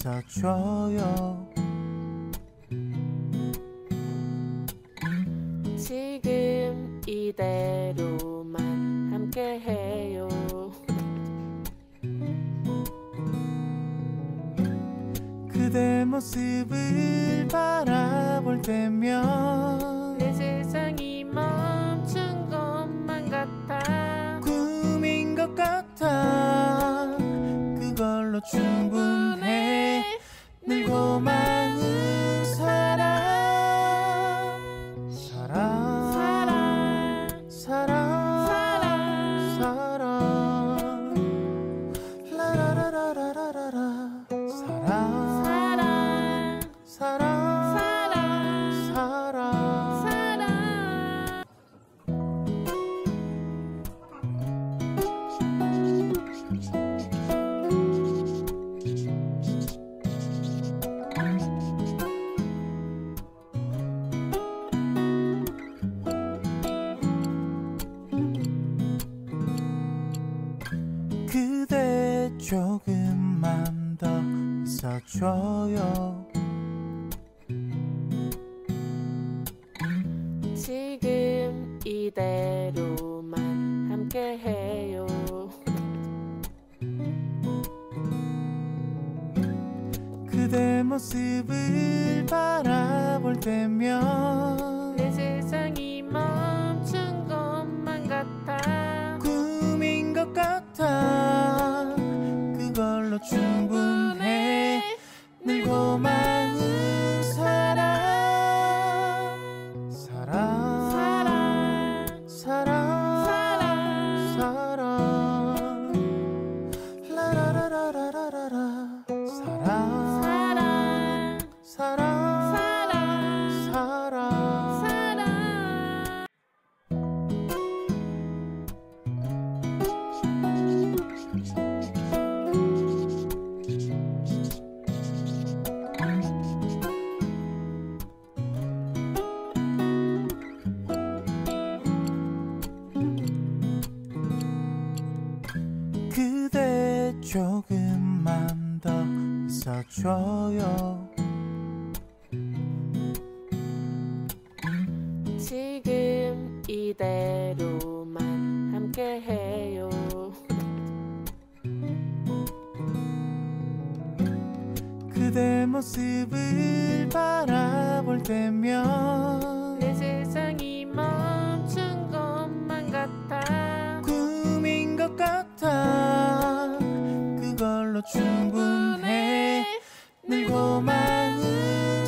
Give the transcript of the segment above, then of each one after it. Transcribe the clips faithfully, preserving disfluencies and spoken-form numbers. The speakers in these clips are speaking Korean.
있어줘요. 지금 이대로만 함께해요. 그대 모습을 바라볼 때면 내 세상이 멈춘 것만 같아. 꿈인 것 같아. 그걸로 충분해. 늘 고마운 사랑 사랑 사랑 사랑 사랑 사랑 라라라라라라라 사랑 사랑 사랑 사랑 사랑 사랑. 그대 조금만 더 있어줘요. 지금 이대로만 함께해요. 그대 모습을 바라볼 때면 내 세상이 멈춘 것만 같아. 꿈인 것 같아. 그걸로 충분해. 늘 고마운 사랑 사랑 사랑 사랑 사랑 사랑 라라라라라라라 사랑 사랑 사랑 사랑 사랑 사랑. 그대 조금만 더 있어줘요. 지금 이대로만 함께해요. 그대 모습을 바라볼 때면 내 세상이 멈춘 것만 같아. 꿈인 것 같아. 그걸로 충분해. 늘 고마운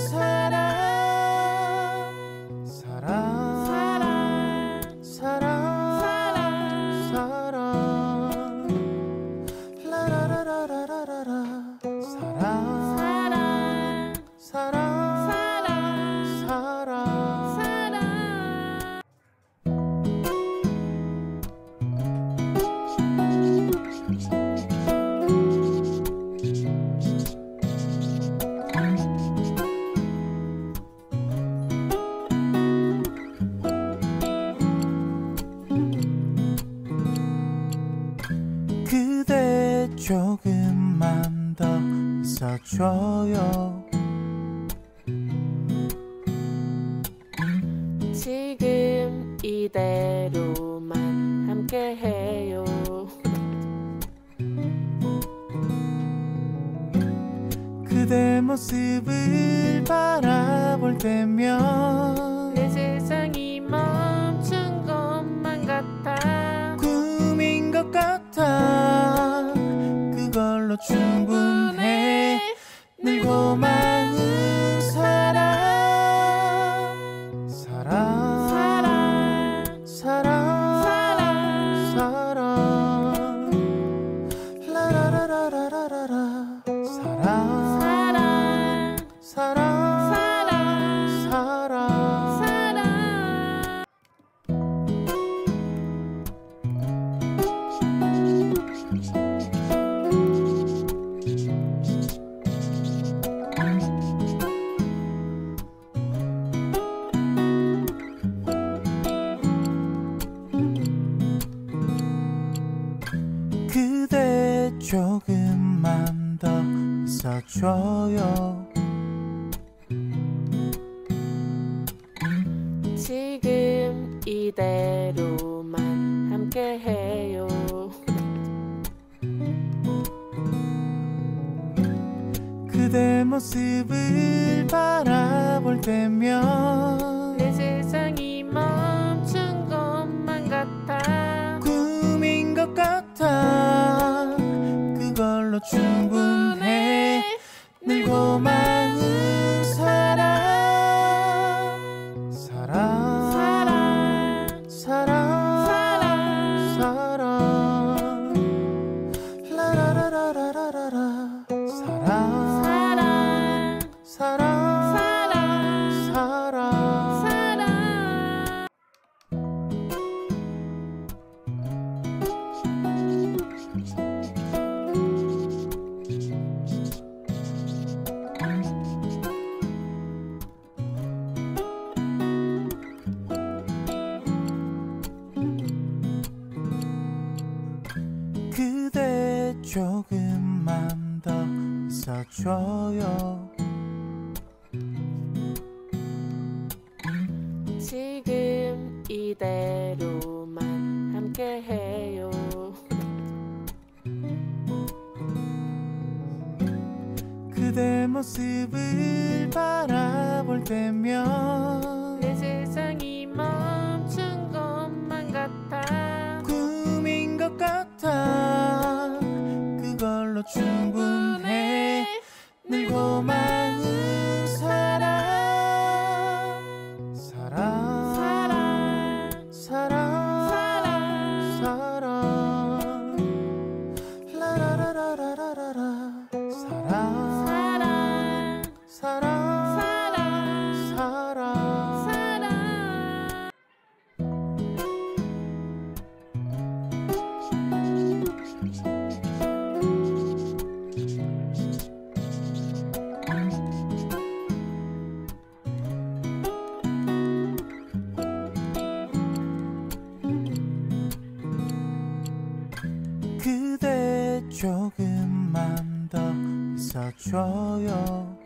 사랑 사랑 사랑 사랑 사랑 사랑 라라라라라라라 사랑 사랑 사랑 사랑 사랑 사랑. 그대 조금만 더 있어줘요. 지금 이대로만 함께해요. 그대 모습을 바라볼 때면 내 세상이 멈춘 것만 같아. 꿈인 것 같아. 그걸로 충분해. 늘 고마운 사랑 사랑 사랑 사랑 사랑 사랑 라라라라라라라 사랑 사랑 사랑 사랑 사랑 있어줘요. 지금 이대로만 함께해요. 그대 모습을 바라볼 때면 내 세상이 멈춘 것만 같아. 꿈인 것 같아. 그걸로 충분해. 늘 고마운 사랑 사랑 사랑 사랑 사랑 사랑 라라라라라라라 사랑 사랑 사랑 사랑 사랑 사랑. 그대 조금만 더 있어줘요. 지금 이대로만 함께해요. 그대 모습을 바라볼 때면 내 세상이 멈춘 것만 같아. 꿈인 것 같아. 그걸로 충분해. 늘 고마운 사랑 사랑 사랑 사랑 사랑 사랑 라라라라라라라 사랑 사랑 사랑 사랑 사랑 사랑. 그대 조금만 더 있어줘요.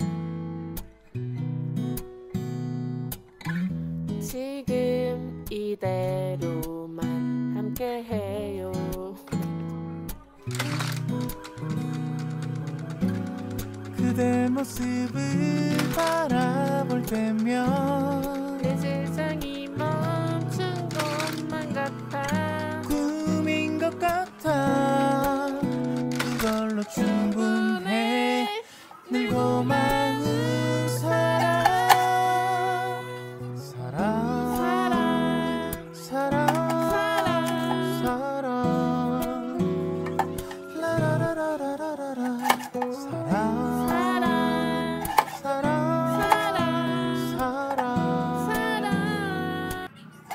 지금 이대로만 함께해요. 그대 모습을 바라볼 때면 내 세상이 멈춘 것만 같아. 꿈인 것 같아. 그걸로 충분해. 늘 고마운 사랑 사랑 사랑 사랑 사랑 사랑 라라라라라라라 사랑 사랑 사랑 사랑 사랑 사랑.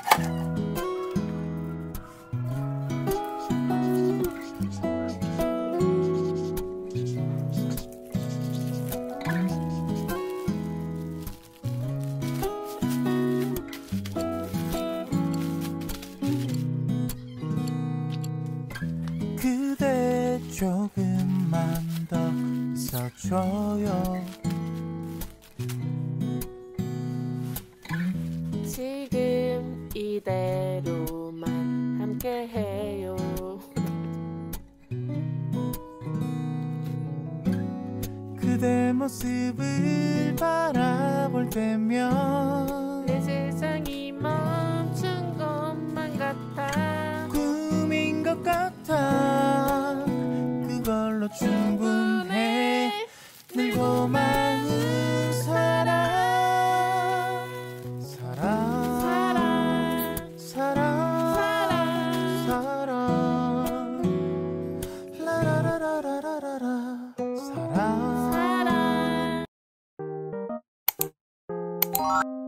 그대 조금만 더 있어줘요. 지금 이대로만 함께해요. 그대 모습을 바라볼 때면 내 세상이 멈춘 것만 같아. 꿈인 것 같아. 그걸로 충분해. 늘 고마운 사랑 사랑 사랑 사랑 사랑 사랑 라라라라라라라 사랑 사랑.